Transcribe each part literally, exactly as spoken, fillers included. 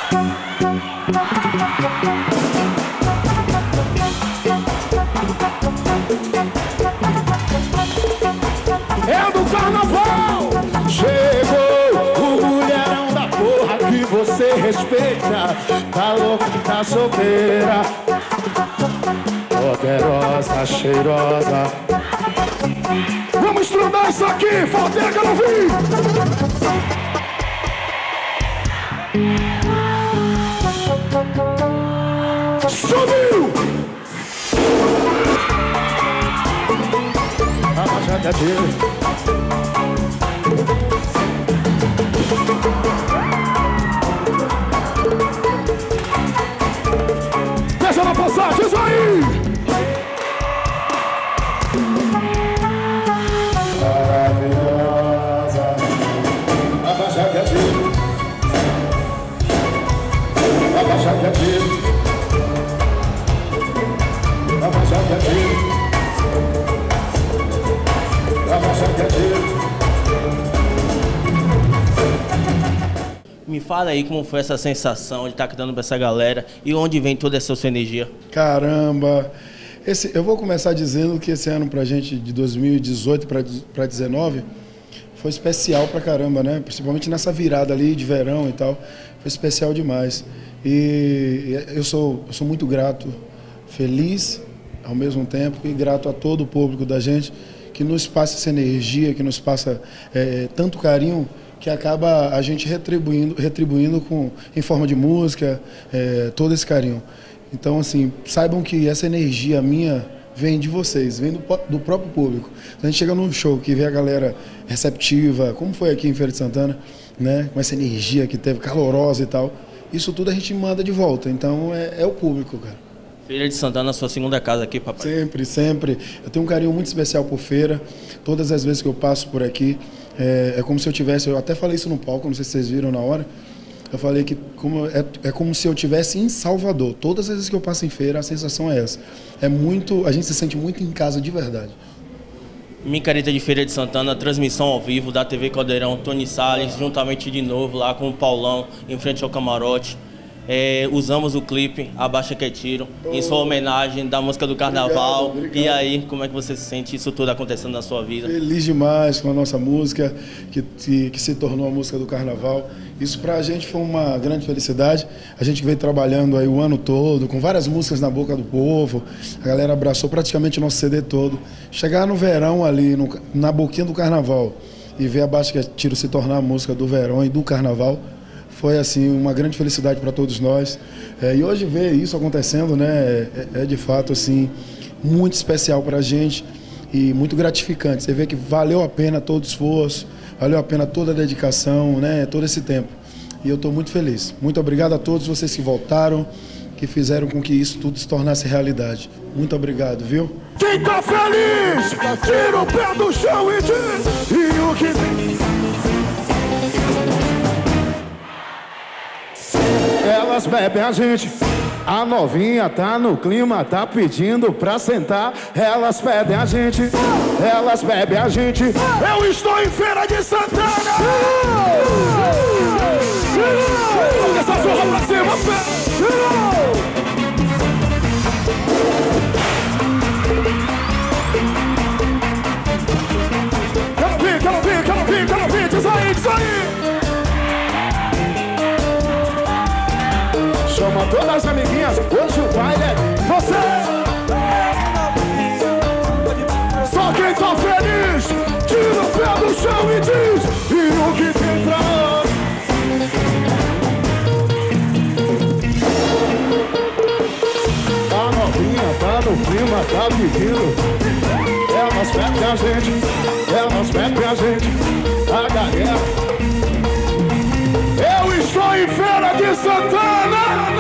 É do carnaval! Chegou o mulherão da porra que você respeita. Tá louco, tá solteira, poderosa, cheirosa. Vamos estudar isso aqui, falteira que eu não vi! Subiu! Abaixa a tira. Deixa ela passar, diz aí! Maravilhosa. Abaixa a tira. Abaixa a tira. Abaixa a tira. Me fala aí como foi essa sensação de estar cantando pra essa galera e onde vem toda essa sua energia. Caramba! Esse, eu vou começar dizendo que esse ano pra gente, de dois mil e dezoito para dezenove, foi especial pra caramba, né? Principalmente nessa virada ali de verão e tal. Foi especial demais. E eu sou, eu sou muito grato, feliz ao mesmo tempo e grato a todo o público da gente que nos passa essa energia, que nos passa é, tanto carinho, que acaba a gente retribuindo, retribuindo com, em forma de música, é, todo esse carinho. Então, assim, saibam que essa energia minha vem de vocês, vem do, do próprio público. A gente chega num show que vê a galera receptiva, como foi aqui em Feira de Santana, né, com essa energia que teve, calorosa e tal, isso tudo a gente manda de volta. Então, é, é o público, cara. Feira de Santana, sua segunda casa aqui, papai? Sempre, sempre. Eu tenho um carinho muito especial por Feira. Todas as vezes que eu passo por aqui, é, é como se eu tivesse... Eu até falei isso no palco, não sei se vocês viram na hora. Eu falei que como, é, é como se eu estivesse em Salvador. Todas as vezes que eu passo em Feira, a sensação é essa. É muito... A gente se sente muito em casa de verdade. Micareta de Feira de Santana, transmissão ao vivo da T V Caldeirão, Tony Salles, juntamente de novo lá com o Paulão, em frente ao camarote. É, usamos o clipe Abaixa que é Tiro, oh, em sua homenagem da música do Carnaval. Obrigado, obrigado. E aí, como é que você se sente isso tudo acontecendo na sua vida? Feliz demais com a nossa música, que, que, que se tornou a música do Carnaval. Isso pra gente foi uma grande felicidade. A gente veio trabalhando aí o ano todo, com várias músicas na boca do povo. A galera abraçou praticamente o nosso C D todo. Chegar no verão ali, no, na boquinha do Carnaval, e ver Abaixa que é Tiro se tornar a música do verão e do Carnaval, foi assim uma grande felicidade para todos nós. É, e hoje ver isso acontecendo, né, é, é de fato assim muito especial para a gente e muito gratificante. Você vê que valeu a pena todo o esforço, valeu a pena toda a dedicação, né, todo esse tempo. E eu estou muito feliz. Muito obrigado a todos vocês que voltaram, que fizeram com que isso tudo se tornasse realidade. Muito obrigado, viu? Quem tá feliz, tira o pé do chão e diz, e o que tem... Elas bebem a gente, a novinha tá no clima, tá pedindo pra sentar. Elas pedem a gente, elas bebem a gente. Eu estou em Feira de Santana! Joga essa zorra pra cima, fé! Quero vir, quero vir, quero vir, quero vir, diz aí, diz aí! Chama todas as amiguinhas, hoje o baile é você! Só quem tá feliz, tira o pé do chão e diz, e o que tem pra nós? A novinha tá no clima, tá pedindo. Elas pedem a gente, elas pedem a gente, a galera. Eu estou em Feira de Santana!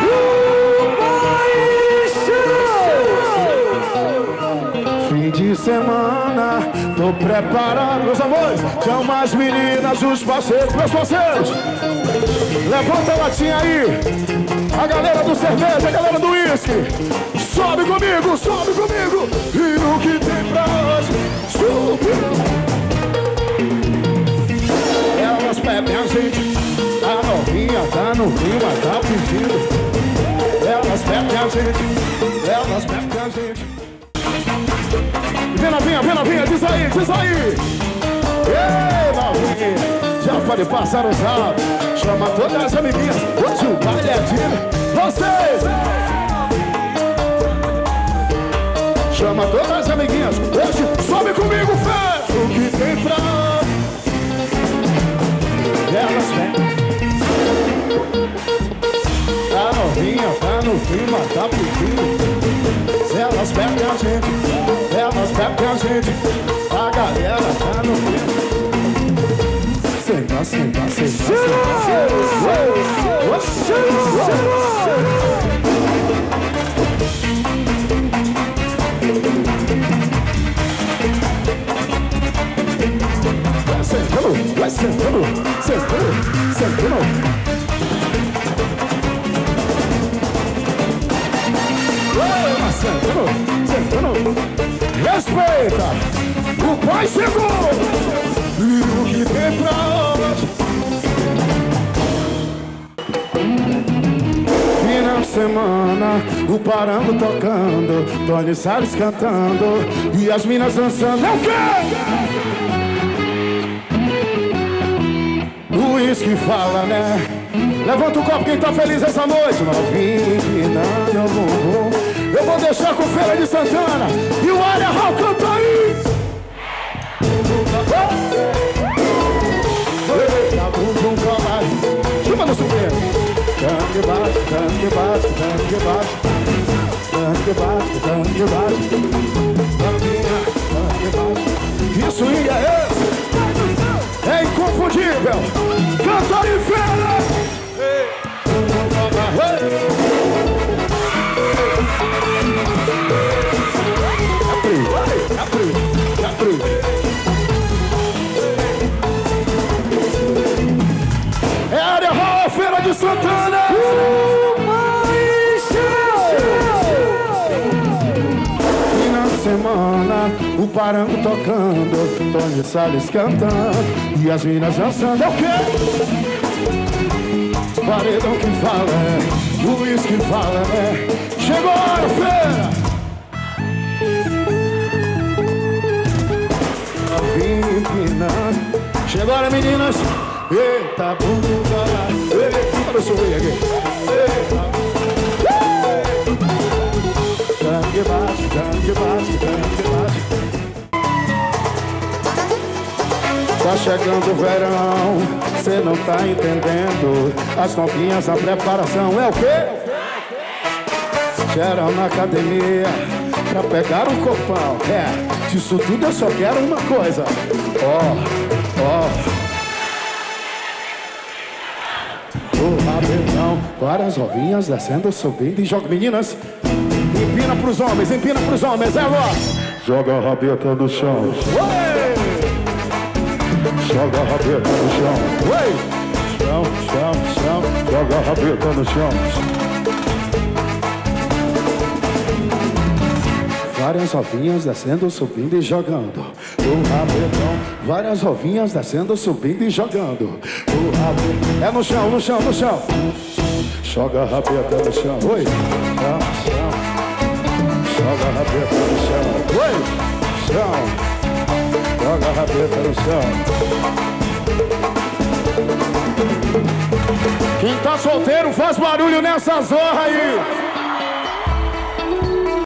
Fim de semana, tô preparado, meus amores. Chama as meninas, os parceiros, meus parceiros. Levanta a latinha aí. A galera do cerveja, a galera do uísque. Sobe comigo, sobe comigo. E no que tem pra hoje, sube. Elas bebem a gente. A novinha tá tá no clima, tá pedindo. Elas pedem a gente, elas pedem a gente. Vem novinha, vem novinha, diz aí, diz aí. Ei, novinha, já pode passar o sal. Chama todas as amiguinhas, hoje o baile é de vocês. Chama todas as amiguinhas, hoje sobe comigo, faz o que tem pra... Elas pedem. Tá novinha, tá no clima, tá pedindo. Elas pedem a gente, elas pedem a gente. A galera tá no clima. Senta, senta, senta, Vai sentando, vai sentando, sentando, sentando. Sentando, sentando. Respeita, o pai chegou. E o que tem pra hoje? Final de semana, o parango tocando, Tony Salles cantando e as minas dançando. É o quê? O uísque fala, né? Levanta o copo quem tá feliz essa noite. Novinho empinando o bumbum. Eu vou deixar com Feira de Santana e o Área Hall canta aí. Eita, bumbum colado. Chama no sujeito. Tanque baixo, tanque baixo, tanque baixo. Tanque baixo, tanque baixo. Tanque baixo. Que swing é esse? É inconfundível. Canta aí, Feira. É a Área Hall, Feira de Santana. Final de semana, o parango tocando, Tony Salles cantando e as minas dançando. É o quê? Paredão que fala, é o uísque fala, é. Chegou a hora, Feira. Chegou a hora, meninas. Eita, bunda lá. Eita, eu subi aqui. Eita. Tanque baixo, tanque baixo, tanque baixo. Tá chegando o verão, cê não tá entendendo. As novinhas, a preparação é o quê? Geral na academia pra pegar um copão. É, disso tudo eu só quero uma coisa. Ó, ó. O rabetão, várias novinhas descendo, subindo e joga. Meninas, empina pros homens, empina pros homens, é lá. Joga a rabeta no chão. Ué! Joga a rabeta no chão. Ué! Chão, chão, chão. Joga a rabeta no chão. Várias ovinhas descendo, subindo e jogando. O rabetão. Várias ovinhas descendo, subindo e jogando. O rabetão. É no chão, no chão, no chão. Joga a rabeta no chão. Oi. Chão, chão. Joga a rabeta no chão. Oi. Chão. Joga a rabeta no chão. Quem tá solteiro faz barulho nessa zorra aí.